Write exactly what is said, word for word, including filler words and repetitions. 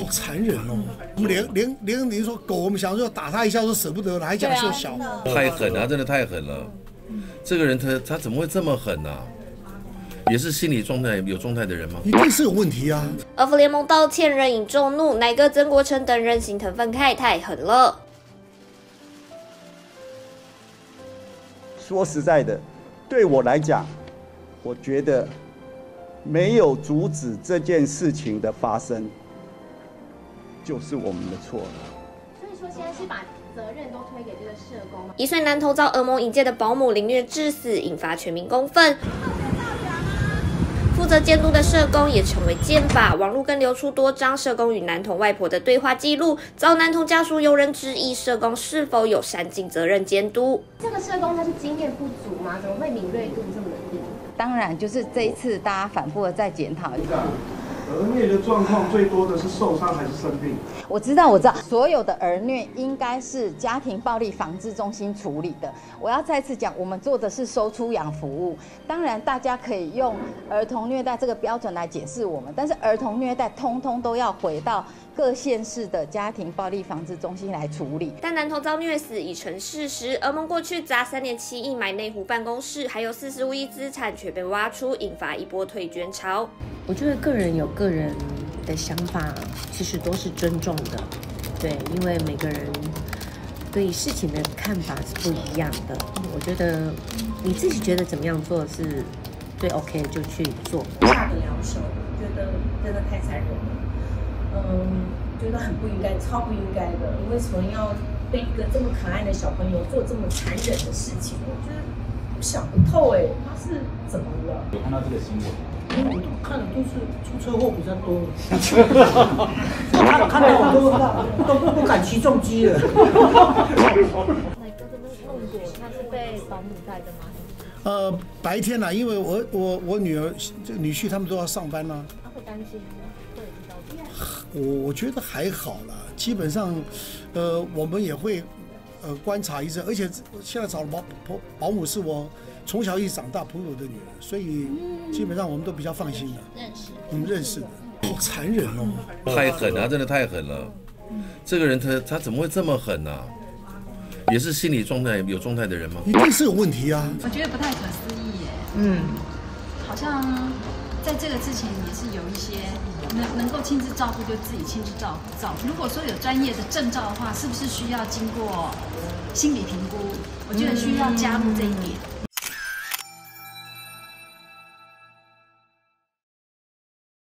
残忍哦！我们连连连你说狗，我们想说打它一下都舍不得了，还讲说小， 太狠了，真的太狠了。这个人他他怎么会这么狠呢、啊？也是心理状态有状态的人吗？ 一定是有问题啊！ 儿福联盟道歉人引众怒，奶哥曾国成等人心疼愤慨，太狠了。 说实在的，对我来讲，我觉得没有阻止这件事情的发生，就是我们的错了。 所以说，现在是把责任都推给这个社工吗？ 一岁男童遭儿盟引荐的保姆凌虐致死，引发全民公愤。负责监督的社工也成为箭靶，网络更流出多张社工与男童外婆的对话记录，遭男童家属有人质疑社工是否有善尽责任监督。 这个社工他是经验不足吗？怎么会敏锐度这么低？ 当然，就是这一次大家反复的在检讨。 儿虐的状况最多的是受伤还是生病？ 我知道，我知道，所有的儿虐应该是家庭暴力防治中心处理的。我要再次讲，我们做的是收出养服务。当然，大家可以用儿童虐待这个标准来解释我们，但是儿童虐待通通都要回到各县市的家庭暴力防治中心来处理。 但男童遭虐死已成事实，儿盟过去砸三点七亿买内湖办公室，还有四十五亿资产却被挖出，引发一波退捐潮。 我觉得个人有个人的想法，其实都是尊重的，对，因为每个人对事情的看法是不一样的。我觉得你自己觉得怎么样做是最 OK 就去做。 下得了手，觉得真的太残忍了，嗯，觉得很不应该，超不应该的。你为什么要对一个这么可爱的小朋友做这么残忍的事情？我觉得想不透哎，他是怎么了？ 有看到这个新闻吗？ 我看的都是出车祸比较多，看看到我都都不敢骑重机了。 奶哥这边弄过，他是被保姆带的吗？ 呃，白天啦，因为我我我女儿、这个女婿他们都要上班啦。 他会担心吗？会知道我我觉得还好啦，基本上，呃，我们也会呃观察一阵，而且现在找的保保保姆是我从小一起长大朋友的女儿，所以基本上我们都比较放心的。 认识， 嗯，认识的。好残忍哦！ 太狠了，真的太狠了。这个人他他怎么会这么狠呢、啊？也是心理状态有状态的人吗？ 一定是有问题啊！ 我觉得不太可思议耶。 嗯， 好像在这个之前也是有一些能能够亲自照顾就自己亲自照照顾。如果说有专业的证照的话，是不是需要经过心理评估？我觉得需要加入这一点。